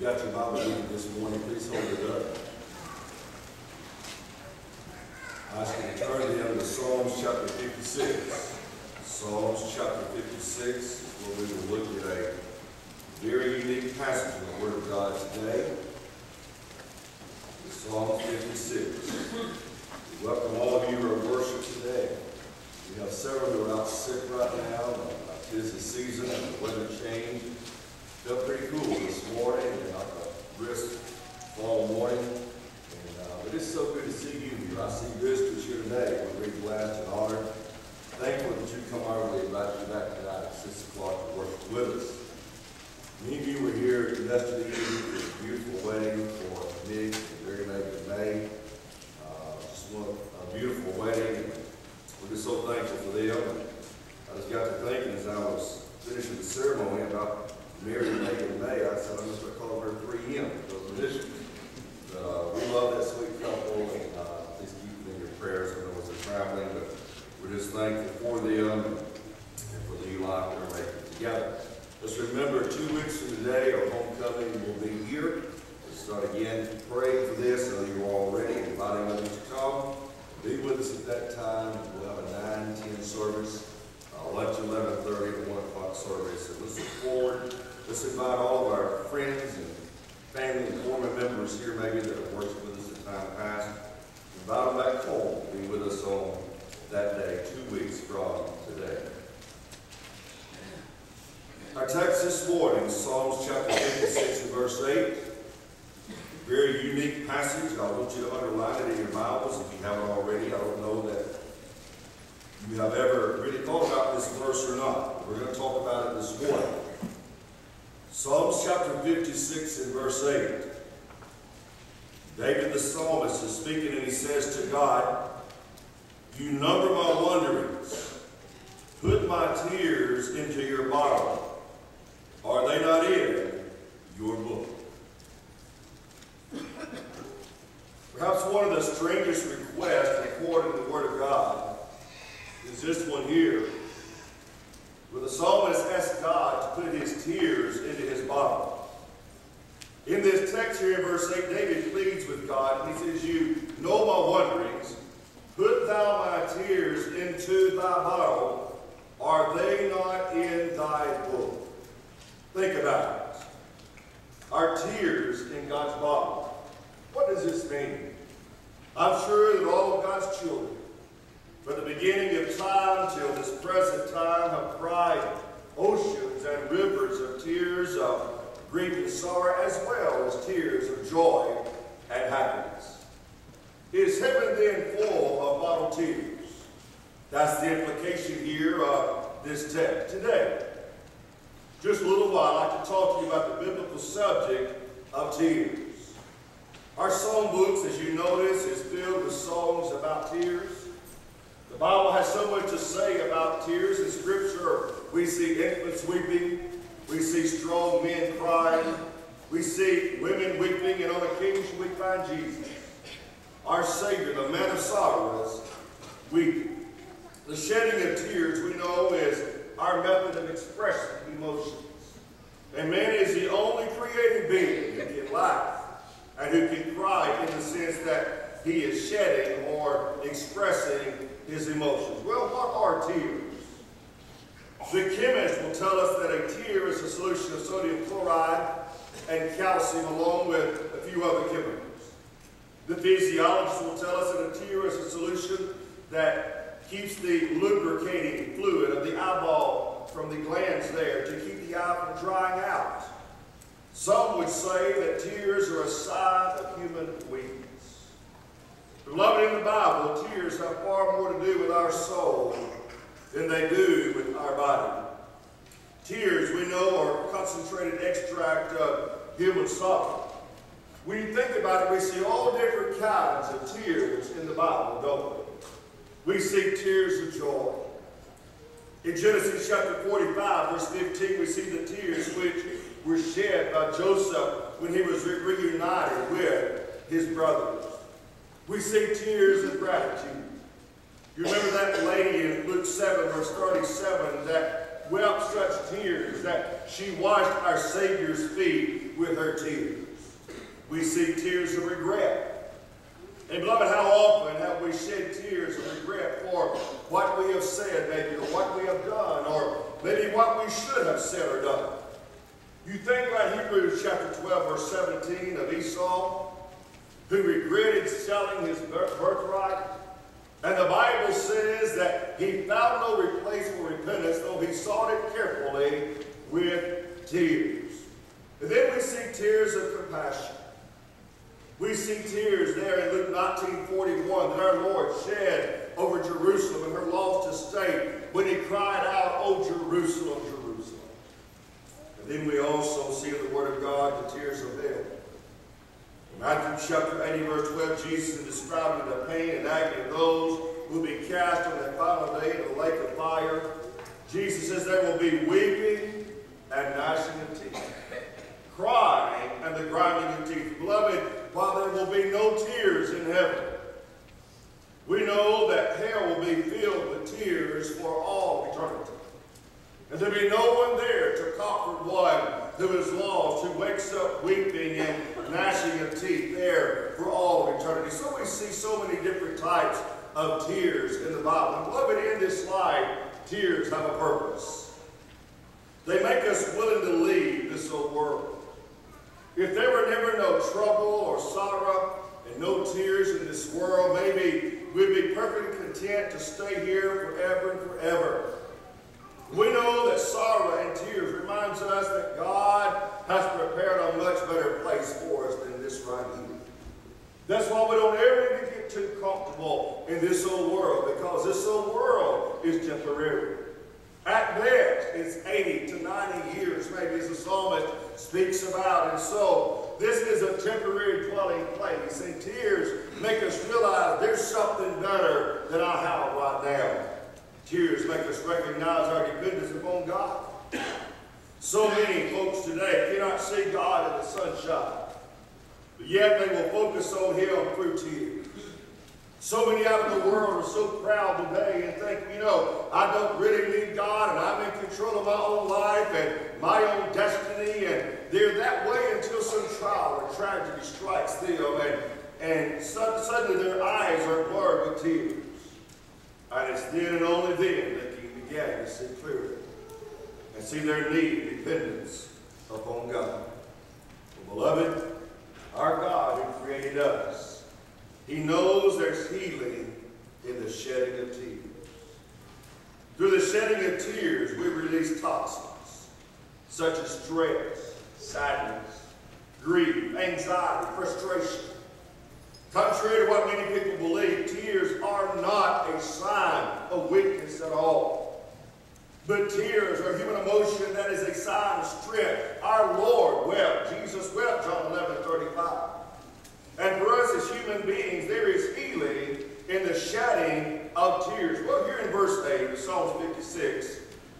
got your Bible with you this morning, please hold it up. I ask you to turn them to Psalms chapter 56. Psalms chapter 56 is where we will look at a very unique passage in the Word of God today. Psalms 56. We welcome all of you who are in worship today. We have several who are out sick right now. Tis the season and the weather change. Felt pretty cool this morning and like a brisk fall morning. But it's so good to see you here. I see visitors here today. We're very blessed and honored. Thankful that you come our way, invite you back tonight at 6 o'clock to worship with us. Many of you were here yesterday evening for a beautiful wedding for Nick and Mary Meg and May. Just a beautiful wedding. We're just so thankful for them. I just got to thinking as I was finishing the ceremony about Mary and Meg and May. I said I'm just going to call her 3M for those musicians. We love that sweet couple, and please keep them in your prayers. I know as they're traveling, but we're just thankful for them and for the new life they're making together. Just remember, 2 weeks from today, our homecoming will be here. We'll start again praying for this. I know you're all ready, inviting others to come. Be with us at that time. We'll have a 9-10 service, lunch 11:30, and 1 o'clock service. And let's look forward. Let's invite all of our friends and family and former members here maybe that have worked with us in time past. Invite them back home to be with us on that day, 2 weeks from today. Our text this morning, Psalms chapter 56 and verse 8. A very unique passage. I want you to underline it in your Bibles if you haven't already. I don't know that you have ever really thought about this verse or not. We're going to talk about it this morning. Psalms chapter 56 and verse 8. David the psalmist is speaking and he says to God, "You number my wanderings. Put my tears into your bottle. Are they not in your book?" Perhaps one of the strangest requests recorded in the Word of God is this one here, where the psalmist asks God to put his tears into his bottle. In this text here in verse 8, David pleads with God, and he says, "You know my wanderings. Put thou my tears into thy bottle. Are they not in thy book?" Think about it. Our tears in God's bottle. What does this mean? I'm sure that all of God's children, from the beginning of time till this present time, have cried oceans and rivers of tears of grief and sorrow, as well as tears of joy and happiness. Is heaven then full of bottled tears? That's the implication here of this text today. Just a little while, I'd like to talk to you about the biblical subject of tears. Our song books, as you notice, is filled with songs about tears. The Bible has so much to say about tears. In Scripture, we see infants weeping. We see strong men crying. We see women weeping. And on occasion, we find Jesus, our Savior, the man of sorrows, weeping. The shedding of tears, we know, is our method of expressing emotions. And man is the only created being who can laugh and who can cry in the sense that he is shedding or expressing his emotions. Well, what are tears? The chemist will tell us that a tear is a solution of sodium chloride and calcium along with a few other chemicals. The physiologist will tell us that a tear is a solution that keeps the lubricating fluid of the eyeball from the glands there to keep the eye from drying out. Some would say that tears are a sign of human weakness. Beloved, in the Bible, tears have far more to do with our soul than they do with our body. Tears, we know, are a concentrated extract of human sorrow. When you think about it, we see all different kinds of tears in the Bible, don't we? We see tears of joy. In Genesis chapter 45, verse 15, we see the tears which were shed by Joseph when he was reunited with his brothers. We see tears of gratitude. You remember that lady in Luke 7, verse 37, that wept such tears that she washed our Savior's feet with her tears. we see tears of regret. And beloved, how often have we shed tears of regret for what we have said, maybe, or what we have done, or maybe what we should have said or done? You think about Hebrews chapter 12, verse 17 of Esau, who regretted selling his birthright. And the Bible says that he found no place for repentance, though he sought it carefully with tears. And then we see tears of compassion. We see tears there in Luke 19:41 that our Lord shed over Jerusalem and her lost estate when he cried out, "O Jerusalem, Jerusalem." And then we also see in the Word of God the tears of hell. In Matthew chapter 80, verse 12, Jesus is describing the pain and agony of those who will be cast on that final day in the lake of fire. Jesus says there will be weeping and gnashing of teeth, crying and the grinding of teeth. Beloved, while there will be no tears in heaven, we know that hell will be filled with tears for all eternity. And there will be no one there to comfort one who is lost, who wakes up weeping and gnashing of teeth there for all eternity. So we see so many different types of tears in the Bible. And beloved, in this life, tears have a purpose. They make us willing to leave this old world. If there were never no trouble or sorrow and no tears in this world, maybe we'd be perfectly content to stay here forever and forever. We know that sorrow and tears reminds us that God has prepared a much better place for us than this right here. That's why we don't ever even get too comfortable in this old world, because this old world is temporary. At best, it's 80 to 90 years, maybe, as the psalmist speaks about. And so, this is a temporary dwelling place. And tears make us realize there's something better than I have right now. Tears make us recognize our dependence upon God. So many folks today cannot see God in the sunshine, but yet they will focus on Him through tears. So many out of the world are so proud today and think, I don't really need God, and I'm in control of my own life and my own destiny, and they're that way until some trial or tragedy strikes them, and suddenly their eyes are blurred with tears. And it's then and only then that they can begin to see clearly and see their need and dependence upon God. Well, beloved, our God who created us, He knows there's healing in the shedding of tears. Through the shedding of tears, we release toxins such as stress, sadness, grief, anxiety, frustration. Contrary to what many people believe, tears are not a sign of weakness at all. But tears are human emotion that is a sign of strength. Our Lord wept. Jesus wept, John 11:35. And for us as human beings, there is healing in the shedding of tears. Well, here in verse 8 of Psalms 56,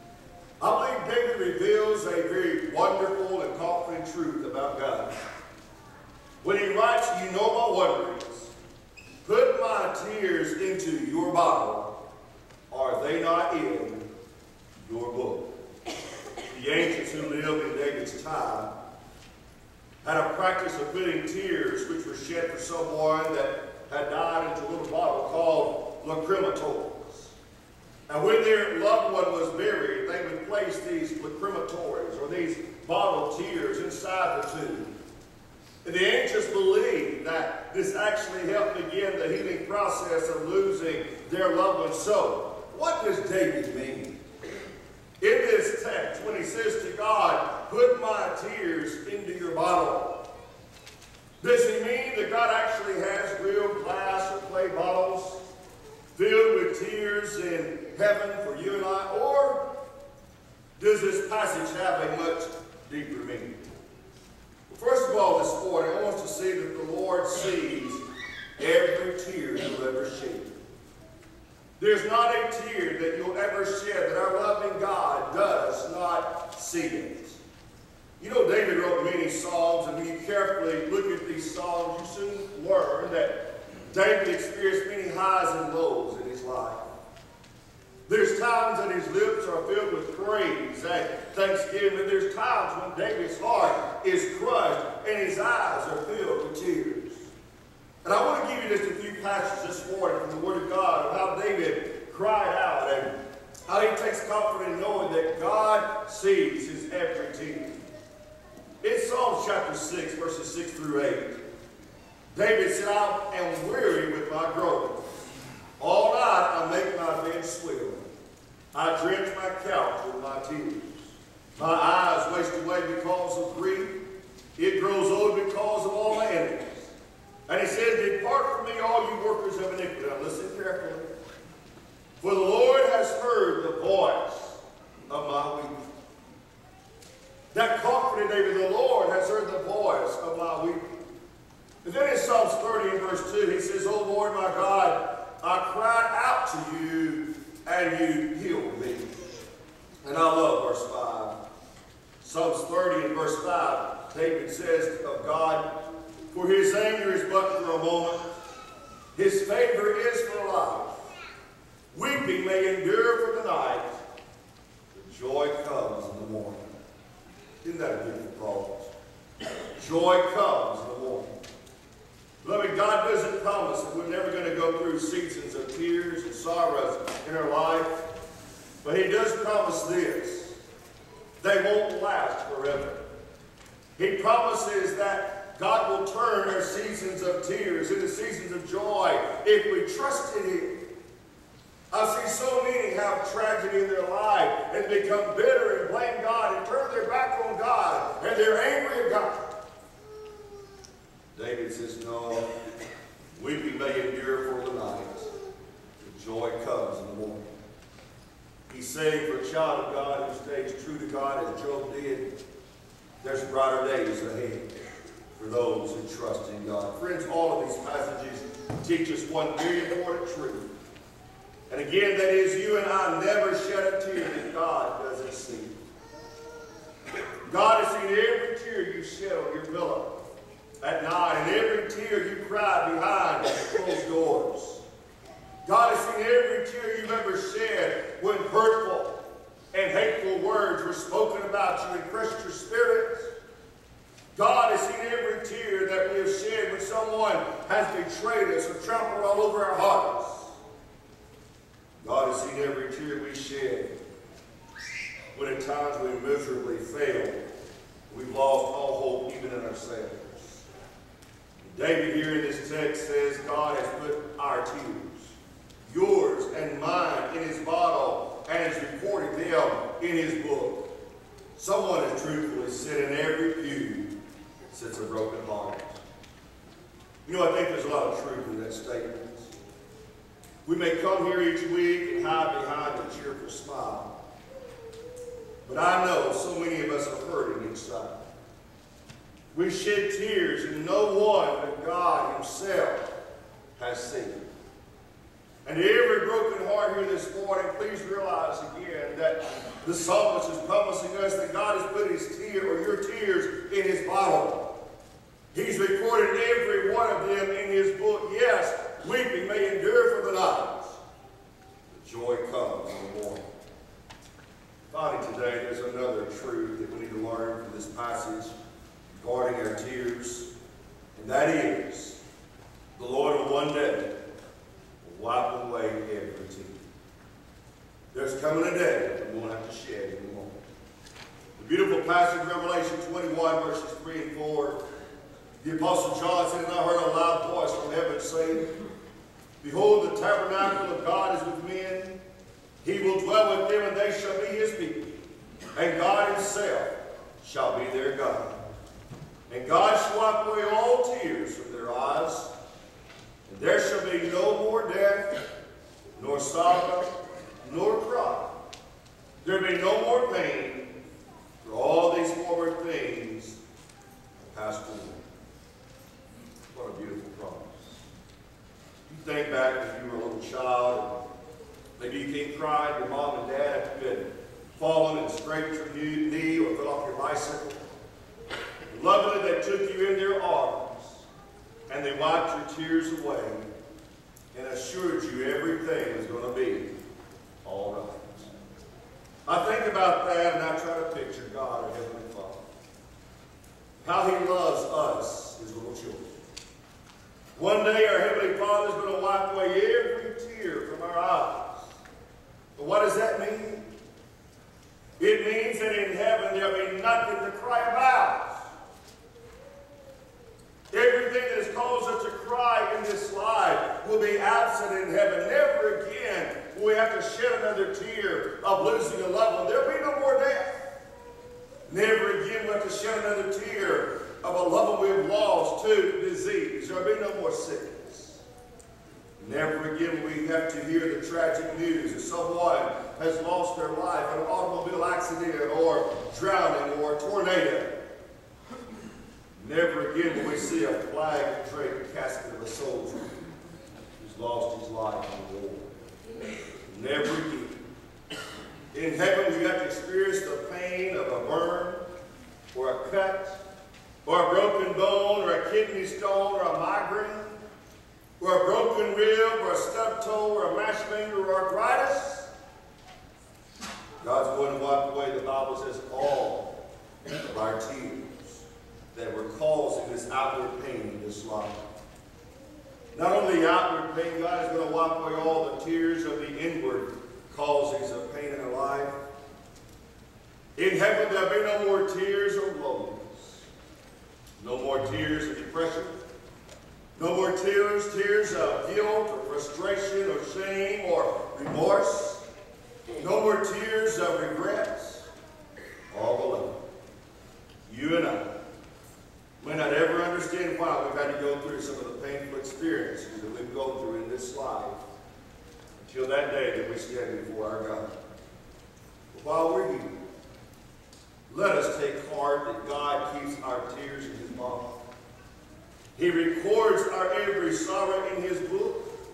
I believe David reveals a very wonderful and comforting truth about God. When he writes, "You know my wanderings, put my tears into your bottle, are they not in your book?" The ancients who lived in David's time had a practice of putting tears which were shed for someone that had died into a little bottle called lacrimatories. And when their loved one was buried, they would place these lacrimatories, or these bottled tears, inside the tomb. And the ancients believed that this actually helped begin the healing process of losing their loved one. So, what does David mean? In this text, when he says to God, "Put my tears into your bottle," does he mean that God actually has real glass or clay bottles filled with tears in heaven for you and I? Or does this passage have a much deeper meaning? Well, first of all, this morning, I want us to see that the Lord sees every tear you'll ever shed. There's not a tear that you'll ever shed that our loving God does not see it. David wrote many psalms, and when you carefully look at these psalms, you soon learn that David experienced many highs and lows in his life. There's times that his lips are filled with praise and thanksgiving, and there's times when David's heart is crushed and his eyes are filled tears. And I want to give you just a few passages this morning from the Word of God of how David cried out and how he takes comfort in knowing that God sees his every tear. In Psalm chapter 6, verses 6 through 8, David said, I am weary with my groaning. All night I make my bed swim. I drench my couch with my tears. My eyes waste away because of grief. It grows old because of all my enemies. And he says, depart from me, all you workers of iniquity. Now listen carefully. For the Lord has heard the voice of my weeping. That comforted David, the Lord has heard the voice of my weeping. And then in Psalms 30 and verse 2, he says, O Lord my God, I cried out to you, and you healed me. And I love verse 5. Psalms 30 and verse 5, David says of God, for his anger is but for a moment, his favor is for life. Weeping may endure for the night, but joy comes in the morning. Isn't that a beautiful promise? Joy comes in the morning. Beloved, God doesn't promise that we're never going to go through seasons of tears and sorrows in our life, but he does promise this: they won't last forever. He promises that God will turn our seasons of tears into seasons of joy if we trust in him. I see so many have tragedy in their life and become bitter and blame God and turn their back on God and they're angry at God. David says, no, weeping may endure for the night, but joy comes in the morning. He's saying for a child of God who stays true to God as Job did, there's brighter days ahead for those who trust in God. Friends, all of these passages teach us one very important truth. And again, that is, you and I never shed a tear that God doesn't see. God has seen every tear you shed on your pillow at night and every tear you cried behind closed doors. God has seen every tear you've ever shed when hurtful and hateful words were spoken about you and crushed your spirit. God has seen every tear that we have shed when someone has betrayed us or trampled all over our hearts. God has seen every tear we shed when at times we miserably failed. We've lost all hope even in ourselves. David here in this text says God has put our tears, yours and mine, in his bottle and has recorded them in his book. Someone has truthfully said in every pew sits a broken heart. You know, I think there's a lot of truth in that statement. We may come here each week and hide behind a cheerful smile. But I know so many of us are hurting inside. We shed tears and no one but God himself has seen. And to every broken heart here this morning, please realize again that the psalmist is promising us that God has put his tear or your tears in his bottle. He's recorded every one of them in his book. Yes, weeping may endure for the night, but joy comes in the morning. Finally today, there's another truth that we need to learn from this passage regarding our tears, and that is, the Lord will one day wipe away every tear. There's coming a day that we won't have to shed anymore. The beautiful passage, Revelation 21, verses 3 and 4, the Apostle John said, and I heard a loud voice from heaven saying, behold, the tabernacle of God is with men. He will dwell with them, and they shall be his people. And God himself shall be their God. And God shall wipe away all tears from their eyes. And there shall be no more death, nor sorrow, nor cry. There will be no more pain, for all these former things are passed away. What a beautiful promise. You think back when you were a little child, maybe you came crying to your mom and dad after you had fallen and scraped your knee or fell off your bicycle. Lovingly, they took you in their arms and they wiped your tears away and assured you everything was going to be all right. I think about that and I try to picture God, our Heavenly Father. How he loves us, his little children. One day our Heavenly Father is going to wipe away every tear from our eyes. But what does that mean? It means that in heaven there will be nothing to cry about. Everything that has caused us to cry in this life will be absent in heaven. Never again will we have to shed another tear of losing a loved one. There will be no more death. Never again will we have to shed another tear of a loved one we have lost to disease. There will be no more sickness. Never again will we have to hear the tragic news that someone has lost their life in an automobile accident or drowning or a tornado. Never again will we see a flag-draped casket of a soldier who's lost his life in the war. Never again. In heaven, we got to experience the pain of a burn, or a cut, or a broken bone, or a kidney stone, or a migraine, or a broken rib, or a stubbed toe, or a mashed finger, or arthritis. God's going to wipe away, the Bible says, all of our tears that were causing this outward pain in this life. Not only the outward pain, God is going to wipe away all the tears of the inward causings of pain in our life. In heaven, there will be no more tears of loneliness. No more tears of depression. No more tears of guilt or frustration or shame or remorse. No more tears of regrets. All beloved, you and I may not ever understand why we've had to go through some of the painful experiences that we've gone through in this life until that day that we stand before our God. But while we're here, let us take heart that God keeps our tears in his mouth. He records our every sorrow in his book.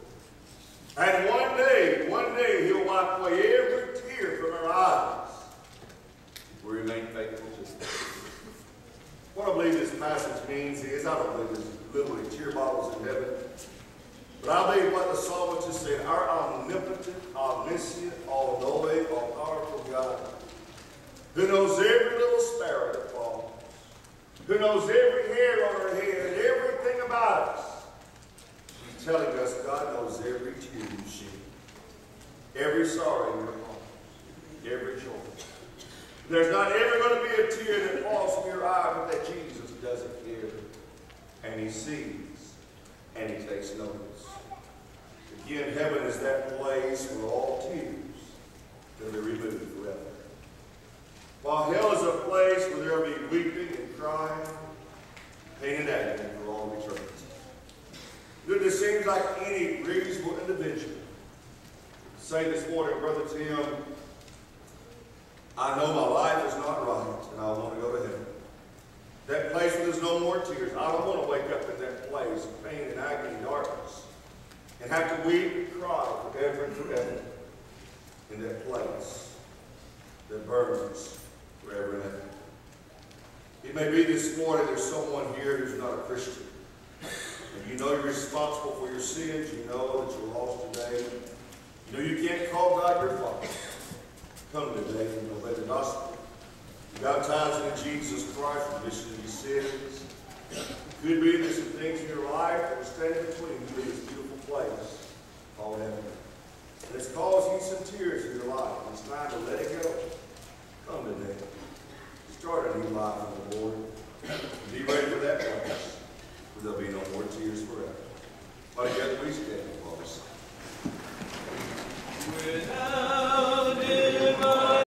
And one day, he'll wipe away every tear from our eyes if we remain faithful to him. What I believe this passage means is, I don't believe there's literally tear bottles in heaven, but I believe what the psalmist is saying, our omnipotent, omniscient, all-knowing, all-powerful God, who knows every little sparrow that falls, who knows every hair on our head and everything about us. He's telling us God knows every tear you shed, every sorrow in your heart, every joy. There's not ever going to be a tear that falls from your eye, but that Jesus doesn't care. And he sees, and he takes notice. Again, heaven is that place where all tears will be removed forever. While hell is a place where there will be weeping and crying, pain and agony for all eternity. It just seems like any reasonable individual say this morning, Brother Tim, I know my life is not right, and I want to go to heaven. That place where there's no more tears. I don't want to wake up in that place of pain and agony and darkness and have to weep and cry forever and forever in that place that burns forever and ever. It may be this morning there's someone here who's not a Christian. And you know you're responsible for your sins. You know that you're lost today. You know you can't call God your Father. Come today and obey the gospel. Be baptized in Jesus Christ for remission of your sins. It could be there's some things in your life that are standing between you and this beautiful place called heaven. And it's caused you some tears in your life. And it's time to let it go. Come today. Start a new life in the Lord. Be ready for that place where there'll be no more tears forever. But together we stand, folks. Without